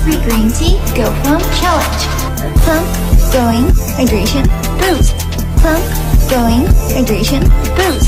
free green tea, go Plump challenge. Plump going hydration boost. Plump going hydration boost.